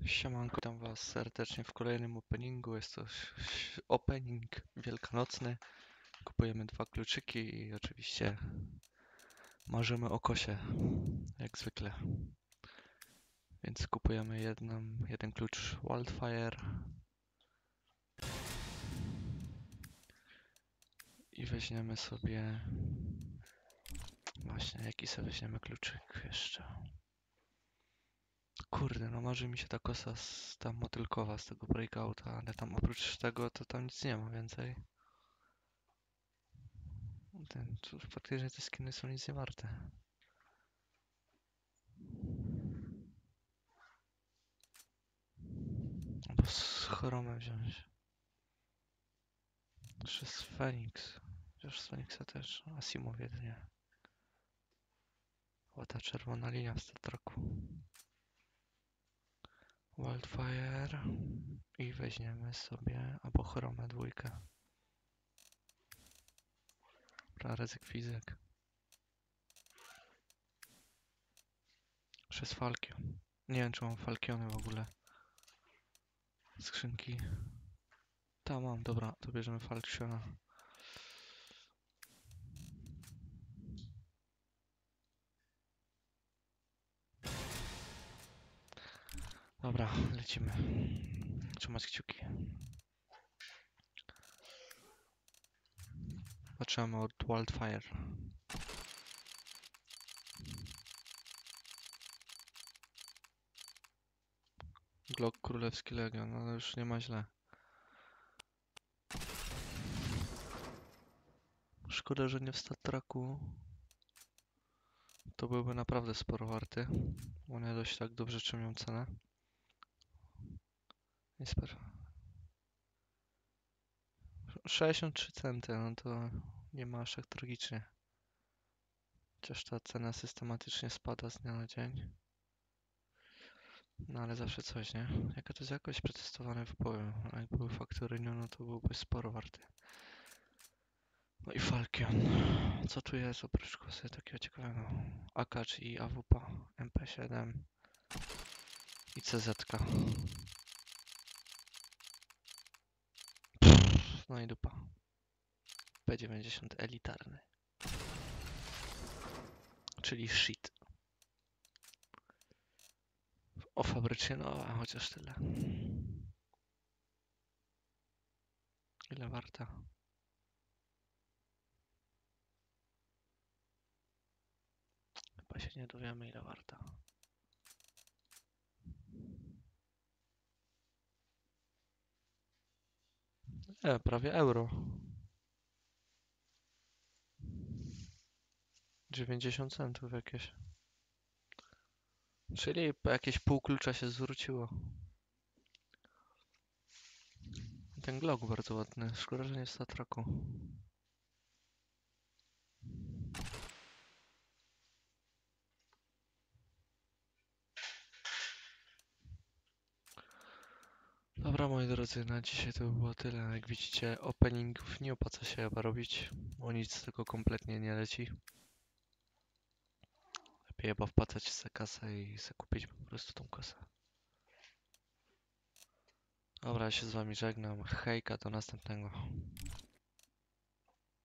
Siemanko, witam was serdecznie w kolejnym openingu. Jest to opening wielkanocny. Kupujemy 2 kluczyki i oczywiście marzymy o kosie, jak zwykle. Więc kupujemy jeden klucz Wildfire i weźmiemy sobie... Właśnie, jaki sobie weźmiemy kluczyk jeszcze? Kurde, no marzy mi się ta kosa ta motylkowa z tego breakouta, ale tam oprócz tego to tam nic nie ma więcej. Faktycznie te skiny są nic nie warte. Albo z chromem wziąć. Jeszcze z Phoenix. Chociaż z Phoenixa też. Asimov jedynie. Była ta czerwona linia w Star Treku. Wildfire. I weźmiemy sobie albo chromę dwójkę. Ryzyk fizyk. Jeszcze z Falkion. Nie wiem, czy mam Falkiony w ogóle. Skrzynki. Tam mam, dobra, to bierzemy Falkiona. Dobra, lecimy. Trzymać kciuki. Zaczynamy od Wildfire. Glock Królewski Legion, ale już nie ma źle. Szkoda, że nie w Star Treku. To byłby naprawdę sporo warty. One dość tak dobrze trzymają cenę. I 63 centy, no to nie ma aż tak tragicznie. Chociaż ta cena systematycznie spada z dnia na dzień. No ale zawsze coś, nie? Jaka to jest jakość przetestowane w boju. A jak były faktoryniu, no to byłby sporo warty. No i Falcon. Co tu jest oprócz kosy takiego ciekawego? AK, czyli AWP, MP7 i CZ. No i dupa. P90 elitarny. Czyli shit. Fabrycznie nowa, chociaż tyle. Ile warta? Chyba się nie dowiemy, ile warta. Prawie euro. 90 centów jakieś. Czyli jakieś pół klucza się zwróciło. Ten Glock bardzo ładny. Szkoda, że nie w Star Treku. Dobra, moi drodzy, na dzisiaj to by było tyle. Jak widzicie, openingów nie opłaca się chyba robić, bo nic z tego kompletnie nie leci. Lepiej chyba wpłacać sobie kasę i sobie kupić po prostu tą kasę. Dobra, ja się z wami żegnam. Hejka, do następnego.